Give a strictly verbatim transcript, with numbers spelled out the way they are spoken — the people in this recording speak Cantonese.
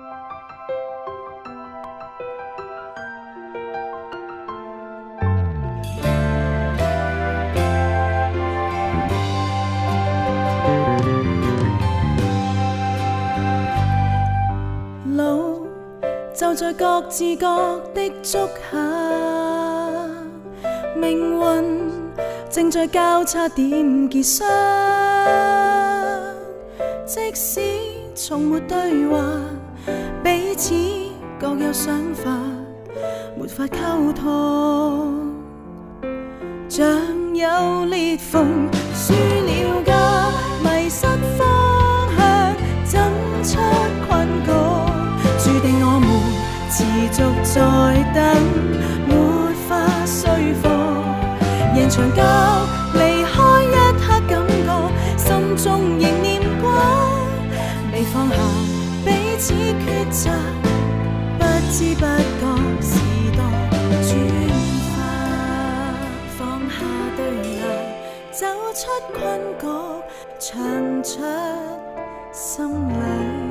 路就在各自各的足下，命运正在交叉點結相。即使從沒對話，彼此各有想法，沒法溝通，像有裂縫，輸了家，迷失方向，怎出困局？注定我們持續在等，沒法說服。贏場交，離開一刻感覺，心中仍念掛，未放下彼此抉擇，不知不覺時代轉化，放下對立，走出困局，唱出心裏